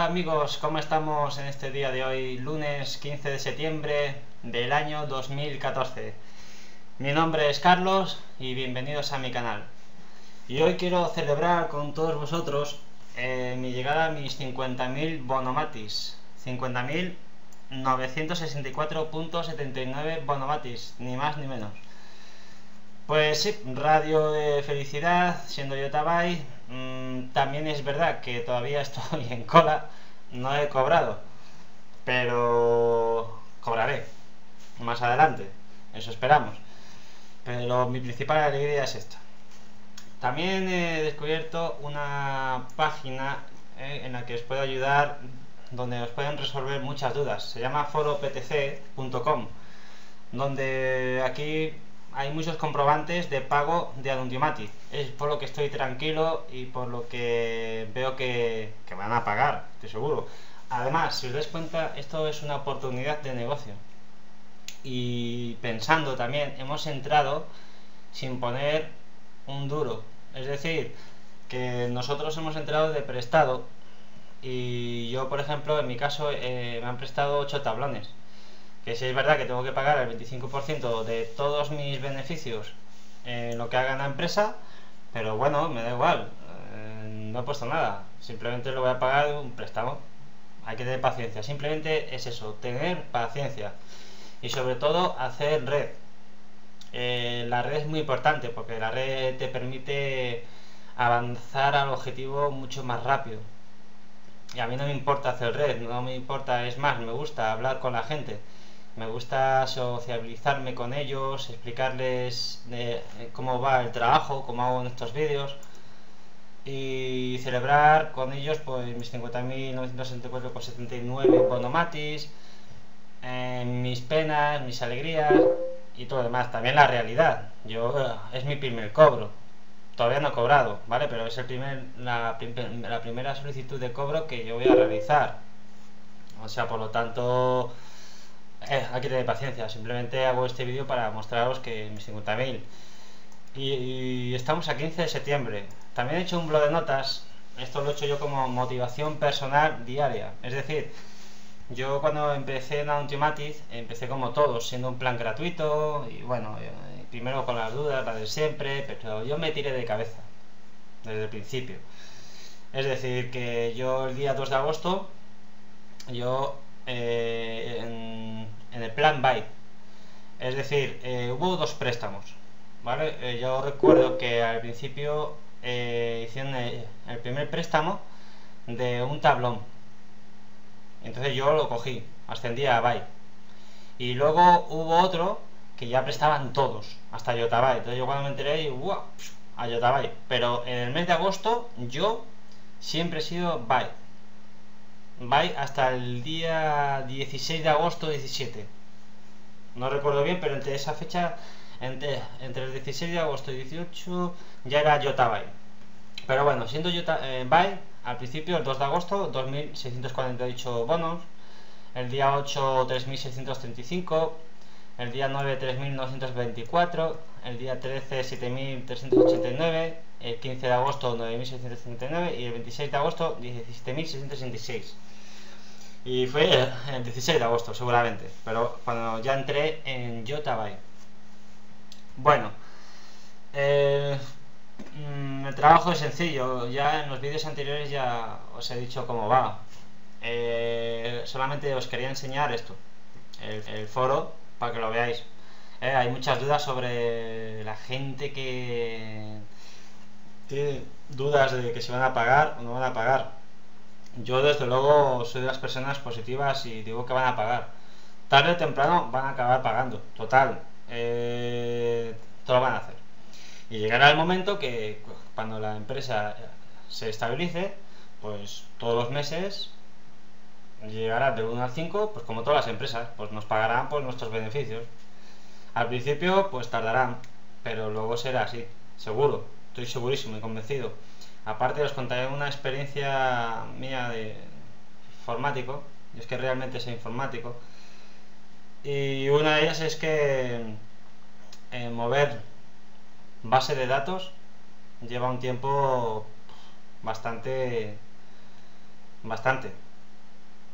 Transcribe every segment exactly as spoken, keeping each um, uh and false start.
amigos, ¿cómo estamos en este día de hoy, lunes quince de septiembre del año dos mil catorce? Mi nombre es Carlos y bienvenidos a mi canal. Y hoy quiero celebrar con todos vosotros eh, mi llegada a mis cincuenta mil Bonomatis. cincuenta mil novecientos sesenta y cuatro punto setenta y nueve Bonomatis, ni más ni menos. Pues sí, radio de felicidad, siendo Yotabai. Mmm, también es verdad que todavía estoy en cola, no he cobrado, pero cobraré más adelante, eso esperamos. Pero mi principal alegría es esta. También he descubierto una página eh, en la que os puedo ayudar, donde os pueden resolver muchas dudas. Se llama foro p t c punto com, donde aquí hay muchos comprobantes de pago de Anuntiumati. Es por lo que estoy tranquilo y por lo que veo que, que van a pagar, estoy seguro. Además, si os dais cuenta, esto es una oportunidad de negocio. Y pensando también, hemos entrado sin poner un duro. Es decir, que nosotros hemos entrado de prestado. Y yo, por ejemplo, en mi caso, eh, me han prestado ocho tablones. Que si es verdad que tengo que pagar el veinticinco por ciento de todos mis beneficios en lo que haga la empresa, pero bueno, me da igual, eh, no he puesto nada, simplemente lo voy a pagar un préstamo. Hay que tener paciencia, simplemente es eso, tener paciencia y sobre todo hacer red. Eh, la red es muy importante porque la red te permite avanzar al objetivo mucho más rápido. Y a mí no me importa hacer red, no me importa, es más, me gusta hablar con la gente. Me gusta sociabilizarme con ellos, explicarles de cómo va el trabajo, cómo hago en estos vídeos y celebrar con ellos pues mis cincuenta mil novecientos sesenta y cuatro punto setenta y nueve Bonomatis, eh, mis penas, mis alegrías y todo lo demás. También la realidad. Yo es mi primer cobro, todavía no he cobrado, ¿vale? Pero es el primer, la, la primera solicitud de cobro que yo voy a realizar. O sea, por lo tanto, Eh, hay que tener paciencia, simplemente hago este vídeo para mostraros que mis cincuenta mil y, y estamos a quince de septiembre. También he hecho un blog de notas, esto lo he hecho yo como motivación personal diaria, es decir, yo cuando empecé en Anuntiumati empecé como todos, siendo un plan gratuito y bueno, eh, primero con las dudas, las de siempre, pero yo me tiré de cabeza desde el principio. Es decir, que yo el día dos de agosto, yo eh, en, en el plan Buy, es decir, eh, hubo dos préstamos, ¿vale? Eh, yo recuerdo que al principio eh, hicieron el, el primer préstamo de un tablón, entonces yo lo cogí, ascendía a Buy, y luego hubo otro que ya prestaban todos, hasta Yotabai. Entonces yo cuando me enteré, y, ¡wow!, a Yotabai. Pero en el mes de agosto yo siempre he sido Buy. Buy hasta el día dieciséis de agosto, diecisiete. No recuerdo bien, pero entre esa fecha, entre, entre el dieciséis de agosto y dieciocho, ya era Yotabai. Pero bueno, siendo Yota, eh, Buy, al principio, el dos de agosto, dos mil seiscientos cuarenta y ocho bonos. El día ocho, tres mil seiscientos treinta y cinco. El día nueve, tres mil novecientos veinticuatro. El día trece, siete mil trescientos ochenta y nueve. El quince de agosto, nueve mil seiscientos treinta y nueve. Y el veintiséis de agosto, diecisiete mil seiscientos sesenta y seis. Y fue el dieciséis de agosto seguramente, pero cuando ya entré en Yotabai. Bueno, eh, el trabajo es sencillo, ya en los vídeos anteriores ya os he dicho cómo va. Eh, solamente os quería enseñar esto, el, el foro, para que lo veáis. Eh, hay muchas dudas sobre la gente que tiene dudas de que se van a pagar o no van a pagar. Yo desde luego soy de las personas positivas y digo que van a pagar. Tarde o temprano van a acabar pagando. Total, eh, todo lo van a hacer. Y llegará el momento que cuando la empresa se estabilice, pues todos los meses llegará del uno al cinco, pues como todas las empresas, pues nos pagarán por nuestros beneficios. Al principio pues tardarán, pero luego será así, seguro, estoy segurísimo y convencido. Aparte os contaré una experiencia mía de informático, y es que realmente soy informático, y una de ellas es que eh, mover base de datos lleva un tiempo bastante, bastante,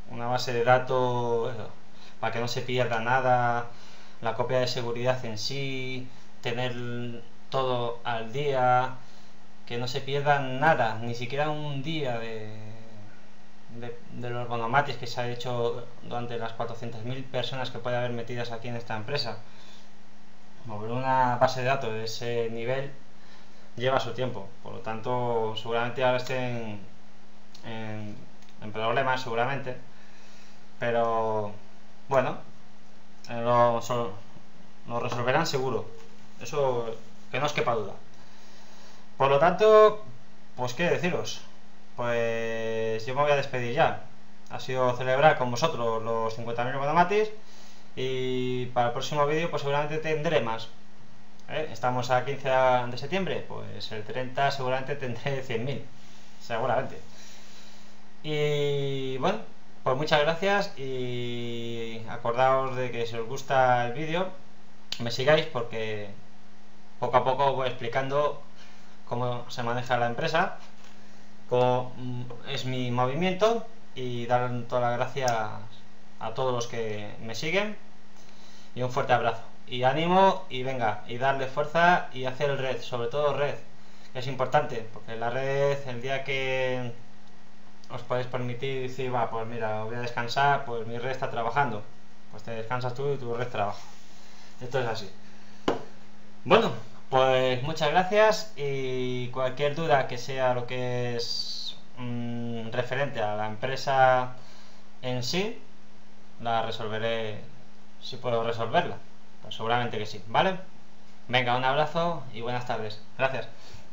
una base de datos, eso, para que no se pierda nada, la copia de seguridad en sí, tener todo al día, que no se pierda nada, ni siquiera un día de, de, de los bonomatis que se ha hecho durante las cuatrocientas mil personas que puede haber metidas aquí en esta empresa. Mover una base de datos de ese nivel lleva su tiempo, por lo tanto seguramente ahora estén en, en problemas, seguramente, pero bueno, eh, lo, so, lo resolverán seguro, eso que no os quepa duda. Por lo tanto, pues qué deciros, pues yo me voy a despedir ya. Ha sido celebrar con vosotros los cincuenta mil bonomatis, y para el próximo vídeo pues seguramente tendré más. ¿Eh? Estamos a quince de septiembre, pues el treinta seguramente tendré cien mil, seguramente. Y bueno, pues muchas gracias, y acordaos de que si os gusta el vídeo me sigáis, porque poco a poco voy explicando cómo se maneja la empresa, cómo es mi movimiento, y dar todas las gracias a todos los que me siguen, y un fuerte abrazo, y ánimo, y venga, y darle fuerza, y hacer red, sobre todo red, que es importante, porque la red, el día que os podéis permitir decir, va, pues mira, voy a descansar, pues mi red está trabajando, pues te descansas tú y tu red trabaja. Esto es así. Bueno, pues muchas gracias, y cualquier duda que sea lo que es mmm, referente a la empresa en sí, la resolveré, si puedo resolverla, pues seguramente que sí, ¿vale? Venga, un abrazo y buenas tardes. Gracias.